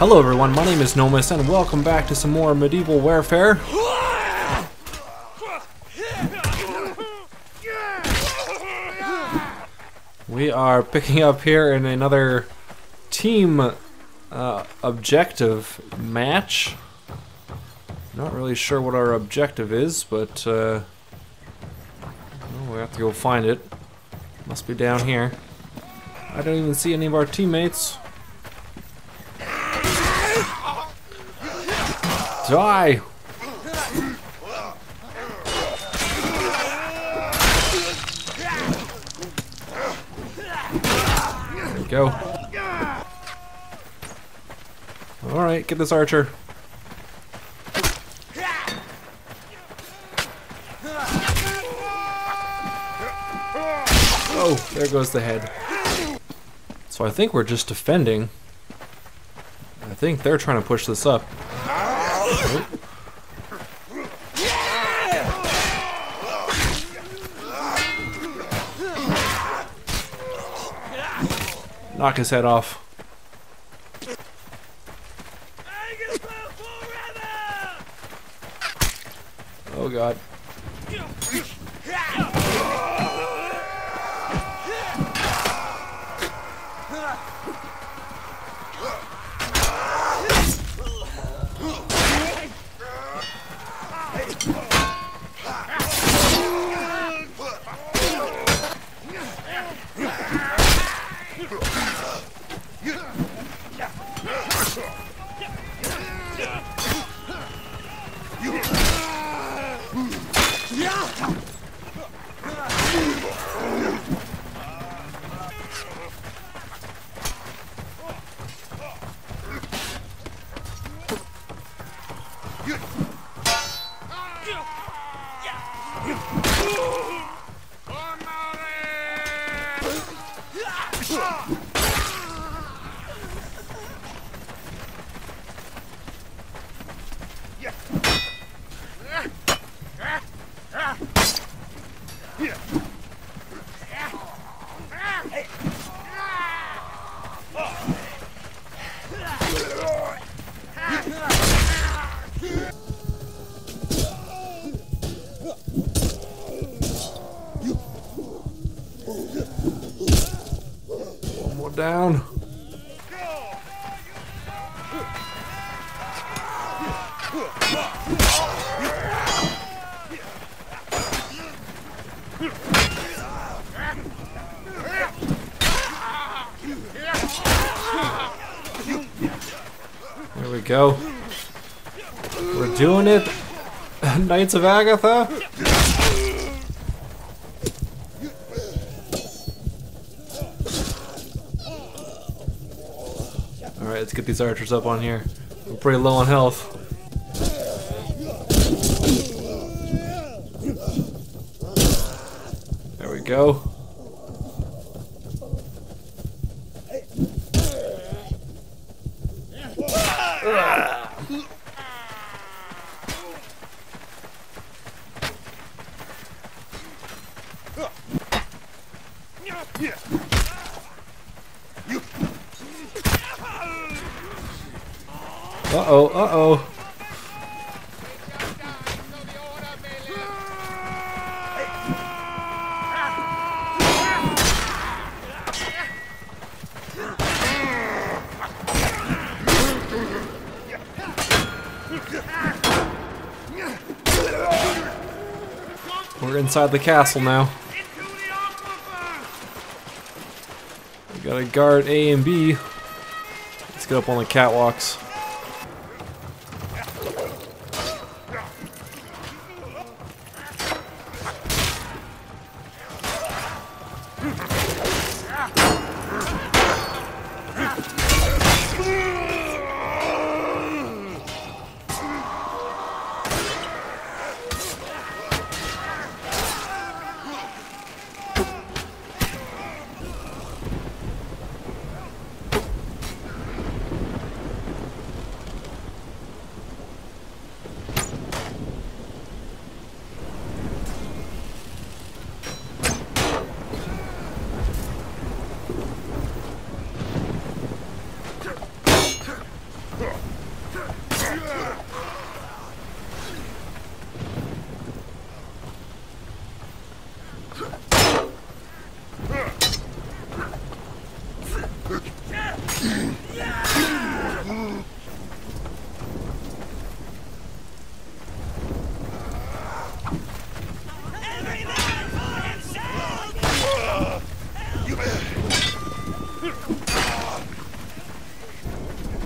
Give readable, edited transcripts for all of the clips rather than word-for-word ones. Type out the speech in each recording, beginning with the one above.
Hello everyone, my name is Nomus and welcome back to some more medieval warfare. We are picking up here in another team objective match. Not really sure what our objective is, but well, we have to go find it. Must be down here. I don't even see any of our teammates. Die! There we go. Alright, get this archer. Oh, there goes the head. So I think we're just defending. I think they're trying to push this up. Oh. Knock his head off. Oh god. One more down. There we go. We're doing it. Knights of Agatha. Alright, let's get these archers up on here. We're pretty low on health. There we go. Uh-oh, uh-oh. We're inside the castle now. We gotta guard A and B. Let's get up on the catwalks.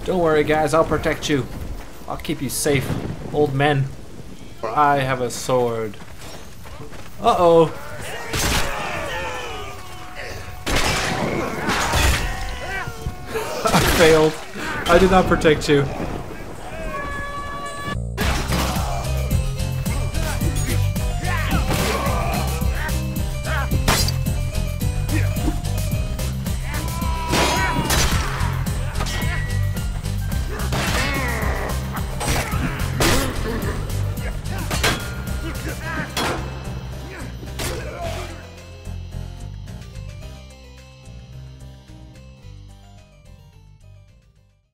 Don't worry, guys. I'll protect you. I'll keep you safe, old men. For I have a sword. Uh-oh. I failed. I did not protect you.